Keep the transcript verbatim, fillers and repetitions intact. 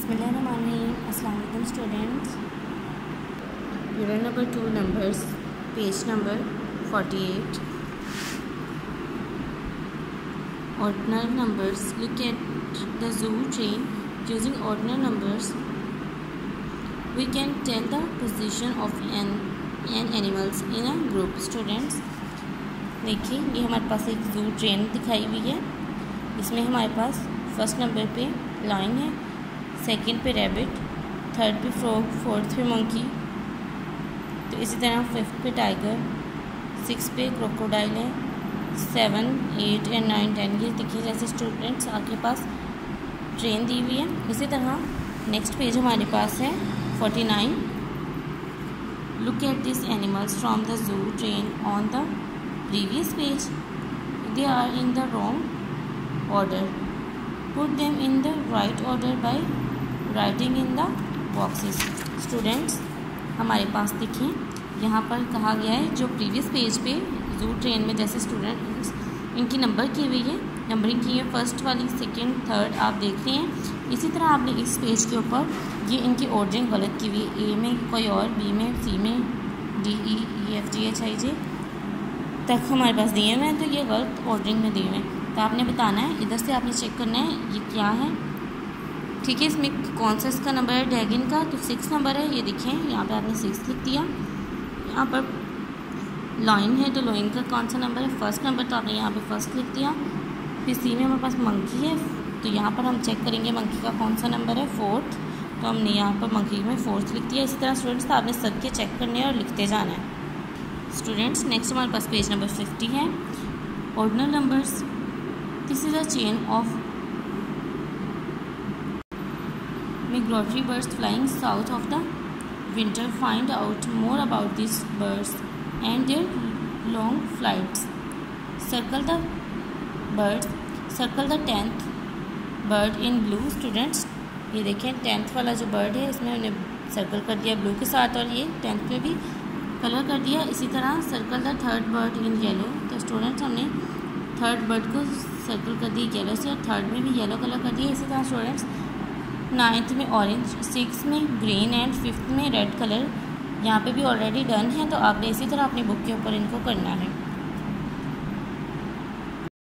बिस्मिल्लाहिर्रहमानिर्रहीम। अस्सलाम वालेकुम students. Unit number two numbers, page number forty eight. Ordinal numbers. Look at the zoo train. Using ordinal numbers, we can tell the position of an an animals in a group. Students, देखिए ये हमारे पास एक जू train दिखाई हुई है। इसमें हमारे पास फर्स्ट नंबर पे लायन है, सेकंड पे रैबिट, थर्ड पे फ्रॉग, फोर्थ पे मंकी, तो इसी तरह फिफ्थ पे टाइगर, सिक्स पे क्रोकोडाइल है, seven eight and nine ten. ये देखिए जैसे स्टूडेंट्स आपके पास ट्रेन दी हुई है। इसी तरह नेक्स्ट पेज हमारे पास है forty nine. Look at this animals from the zoo train on the previous page. They are in the wrong order. Put them in the right order by writing in the boxes. Students हमारे पास देखिए यहाँ पर कहा गया है जो previous page पे जू ट्रेन में जैसे स्टूडेंट्स इनकी नंबर की हुई है, नंबरिंग की है फर्स्ट वाली, सेकंड, थर्ड आप देख रहे हैं। इसी तरह आपने इस पेज के ऊपर ये इनकी ऑर्डरिंग गलत की हुई है। ए में कोई और, बी में, सी में, D E E F G H I J तक हमारे पास दिए हुए हैं, तो ये गलत ऑर्डरिंग में दिए हुए हैं। तो आपने बताना है, इधर से आपने चेक करना है ये क्या है, ठीक है। इसमें कौन सा इसका नंबर है ड्रैगन का, तो सिक्स नंबर है। ये देखें यहाँ पे आपने सिक्स लिख दिया। यहाँ पर लाइन है तो लाइन का कौन सा नंबर है, फर्स्ट नंबर, तो आपने यहाँ पे फर्स्ट लिख दिया। फिर सी में हमारे पास मंकी है, तो यहाँ पर हम चेक करेंगे मंकी का कौन सा नंबर है, फोर्थ, तो हमने यहाँ पर मंकी में फोर्थ लिख दिया। इसी तरह स्टूडेंट्स आपने सबके चेक करने और लिखते जाना है। स्टूडेंट्स नेक्स्ट हमारे पास पेज नंबर फिफ्टी है। Ordinal numbers. This is a chain of migratory birds flying south of the winter. Find out more about these birds and their long flights. Circle the birds. Circle the tenth bird in blue. Students ये देखें tenth वाला जो bird है इसमें हमने circle कर दिया blue के साथ, और ये टेंथ में भी कलर कर दिया। इसी तरह circle the third bird in yellow. तो स्टूडेंट्स हमने थर्ड बर्ड को सर्कल कर दिया येलो से, और थर्ड में भी येलो कलर कर दिया। इसी तरह स्टूडेंट्स नाइन्थ में ऑरेंज, सिक्स में ग्रीन एंड फिफ्थ में रेड कलर यहाँ पे भी ऑलरेडी डन है। तो आपने इसी तरह अपनी बुक के ऊपर इनको करना है।